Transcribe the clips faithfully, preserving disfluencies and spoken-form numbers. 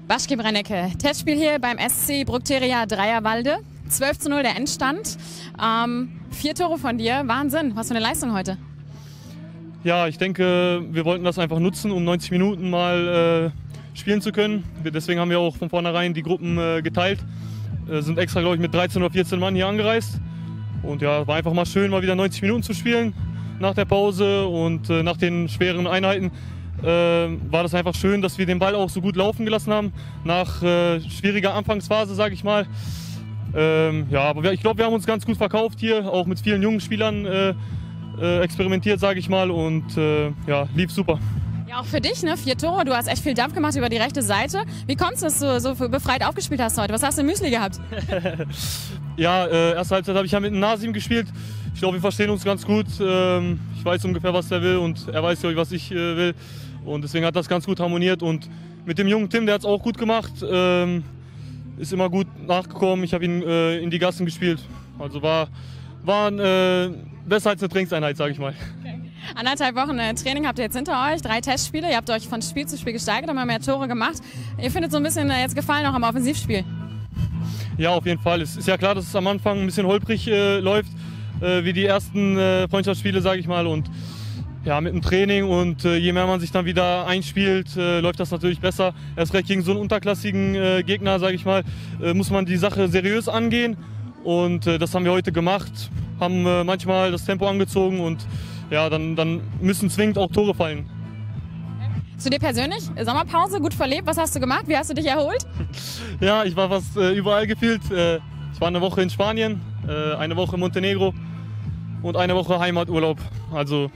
Baschkim Rennecke, Testspiel hier beim S C Brukteria Dreierwalde. zwölf zu null der Endstand. Ähm, vier Tore von dir, Wahnsinn. Was für eine Leistung heute. Ja, ich denke, wir wollten das einfach nutzen, um neunzig Minuten mal äh, spielen zu können. Wir, deswegen haben wir auch von vornherein die Gruppen äh, geteilt. Äh, sind extra, glaube ich, mit dreizehn oder vierzehn Mann hier angereist. Und ja, war einfach mal schön, mal wieder neunzig Minuten zu spielen nach der Pause und äh, nach den schweren Einheiten. Äh, war das einfach schön, dass wir den Ball auch so gut laufen gelassen haben, nach äh, schwieriger Anfangsphase, sage ich mal. Ähm, ja, aber wir, ich glaube, wir haben uns ganz gut verkauft hier, auch mit vielen jungen Spielern äh, äh, experimentiert, sage ich mal, und äh, ja, lief super. Ja, auch für dich, ne? Vier Tore, du hast echt viel Dampf gemacht über die rechte Seite. Wie kommst du, dass du so befreit aufgespielt hast heute? Was hast du im Müsli gehabt? Ja, äh, erste Halbzeit habe ich ja mit Nasim gespielt. Ich glaube, wir verstehen uns ganz gut. Ähm, ich weiß ungefähr, was er will und er weiß, was ich äh, will. Und deswegen hat das ganz gut harmoniert. Und mit dem jungen Tim, der hat es auch gut gemacht. Ähm, ist immer gut nachgekommen. Ich habe ihn äh, in die Gassen gespielt. Also war, war äh, besser als eine Trainingseinheit, sage ich mal. Okay. Anderthalb Wochen äh, Training habt ihr jetzt hinter euch, drei Testspiele. Ihr habt euch von Spiel zu Spiel gesteigert, haben mehr Tore gemacht. Ihr findet so ein bisschen äh, jetzt Gefallen auch am Offensivspiel? Ja, auf jeden Fall. Es ist ja klar, dass es am Anfang ein bisschen holprig äh, läuft, äh, wie die ersten äh, Freundschaftsspiele, sage ich mal. Und ja, mit dem Training und äh, je mehr man sich dann wieder einspielt, äh, läuft das natürlich besser. Erst recht gegen so einen unterklassigen äh, Gegner, sage ich mal, äh, muss man die Sache seriös angehen. Und äh, das haben wir heute gemacht, haben äh, manchmal das Tempo angezogen und ja, dann, dann müssen zwingend auch Tore fallen. Zu dir persönlich, Sommerpause, gut verlebt, was hast du gemacht, wie hast du dich erholt? Ja, ich war fast äh, überall gefühlt. Äh, ich war eine Woche in Spanien, äh, eine Woche in Montenegro und eine Woche Heimaturlaub. Also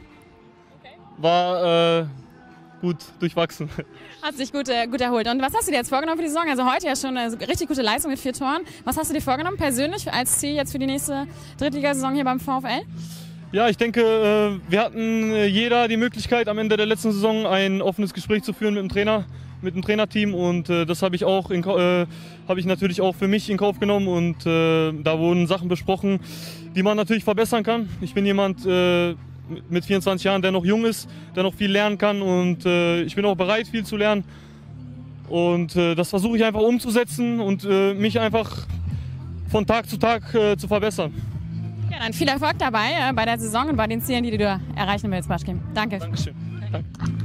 war äh, gut durchwachsen. Hat sich gut, äh, gut erholt. Und was hast du dir jetzt vorgenommen für die Saison? Also heute ja schon eine richtig gute Leistung mit vier Toren. Was hast du dir vorgenommen persönlich als Ziel jetzt für die nächste Drittligasaison hier beim VfL? Ja, ich denke, äh, wir hatten äh, jeder die Möglichkeit, am Ende der letzten Saison ein offenes Gespräch zu führen mit dem Trainer, mit dem Trainerteam. Und äh, das habe ich auch in, äh, habe ich natürlich auch für mich in Kauf genommen. Und äh, da wurden Sachen besprochen, die man natürlich verbessern kann. Ich bin jemand äh, mit vierundzwanzig Jahren, der noch jung ist, der noch viel lernen kann und äh, ich bin auch bereit, viel zu lernen. Und äh, das versuche ich einfach umzusetzen und äh, mich einfach von Tag zu Tag äh, zu verbessern. Ja, dann viel Erfolg dabei äh, bei der Saison und bei den Zielen, die du erreichen willst, Baschkim. Danke. Dankeschön. Danke.